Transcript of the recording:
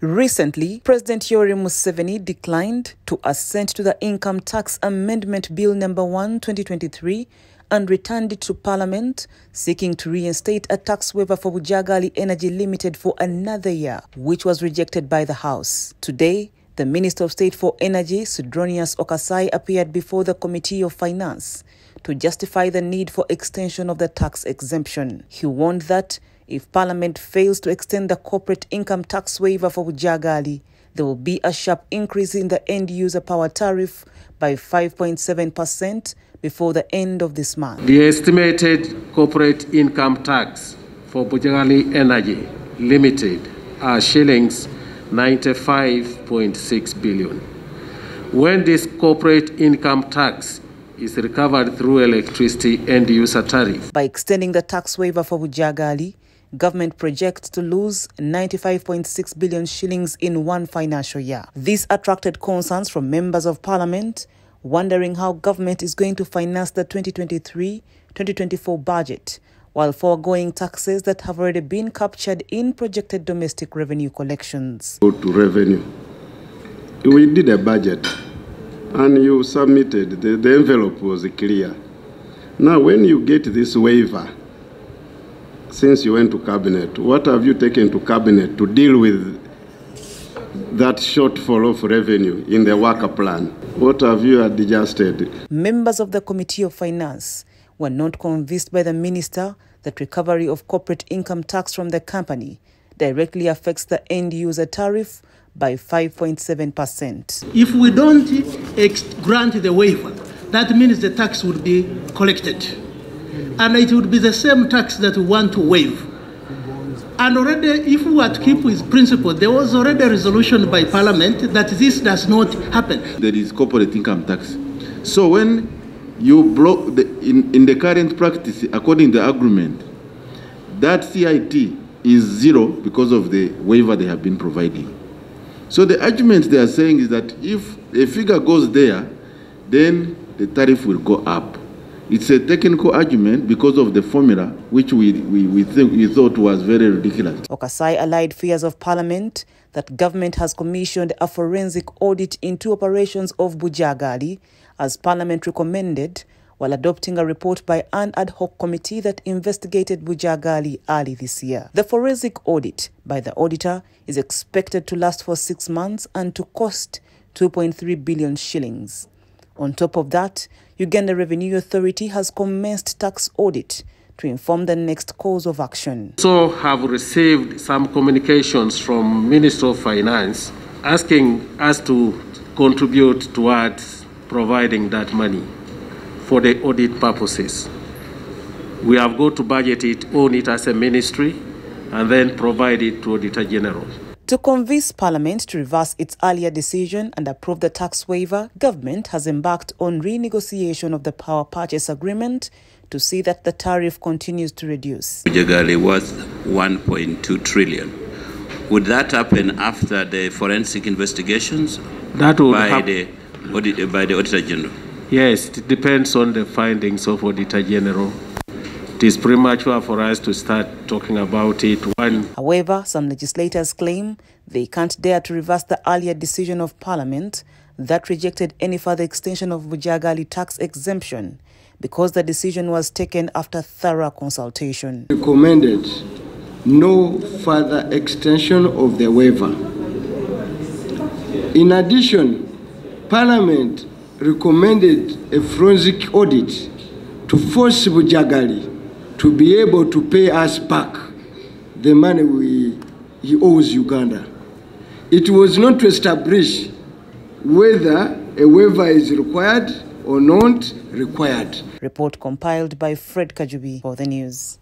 Recently, President Yoweri Museveni declined to assent to the Income Tax Amendment Bill No. 1, 2023 and returned it to Parliament, seeking to reinstate a tax waiver for Bujagali Energy Limited for another year, which was rejected by the House. Today, the Minister of State for Energy, Sudronius Okasai, appeared before the Committee of Finance to justify the need for extension of the tax exemption. He warned that if Parliament fails to extend the corporate income tax waiver for Bujagali, there will be a sharp increase in the end-user power tariff by 5.7% before the end of this month. The estimated corporate income tax for Bujagali Energy Limited are shillings 95.6 billion. When this corporate income tax is recovered through electricity end-user tariff. By extending the tax waiver for Bujagali, government projects to lose 95.6 billion shillings in one financial year. This attracted concerns from members of parliament, wondering how government is going to finance the 2023-2024 budget, while foregoing taxes that have already been captured in projected domestic revenue collections. Go to revenue. We did a budget and you submitted, the envelope was clear. Now when you get this waiver, since you went to cabinet, what have you taken to cabinet to deal with that shortfall of revenue in the worker plan? What have you adjusted? Members of the Committee of Finance were not convinced by the minister that recovery of corporate income tax from the company directly affects the end-user tariff by 5.7%. If we don't grant the waiver, that means the tax would be collected. And it would be the same tax that we want to waive. And already, if we were to keep with principle, there was already a resolution by Parliament that this does not happen. There is corporate income tax. So when you block, in the current practice, according to the agreement, that CIT is zero because of the waiver they have been providing. So the argument they are saying is that if a figure goes there, then the tariff will go up. It's a technical argument because of the formula, which we thought was very ridiculous. Okasai allayed fears of Parliament that government has commissioned a forensic audit into operations of Bujagali, as Parliament recommended, while adopting a report by an ad hoc committee that investigated Bujagali early this year. The forensic audit by the auditor is expected to last for 6 months and to cost 2.3 billion shillings. On top of that, Uganda Revenue Authority has commenced tax audit to inform the next course of action. So have received some communications from Minister of Finance asking us to contribute towards providing that money for the audit purposes. We have got to budget it, own it as a ministry, and then provide it to Auditor General. To convince Parliament to reverse its earlier decision and approve the tax waiver, government has embarked on renegotiation of the power purchase agreement to see that the tariff continues to reduce. Bujagali worth 1.2 trillion. Would that happen after the forensic investigations That would by the Auditor General? Yes, it depends on the findings of Auditor General. It is premature for us to start talking about it. However, some legislators claim they can't dare to reverse the earlier decision of Parliament that rejected any further extension of Bujagali tax exemption because the decision was taken after thorough consultation. Recommended no further extension of the waiver. In addition, Parliament recommended a forensic audit to force Bujagali to be able to pay us back the money he owes Uganda. It was not to establish whether a waiver is required or not required. Report compiled by Fred Kajubi for the news.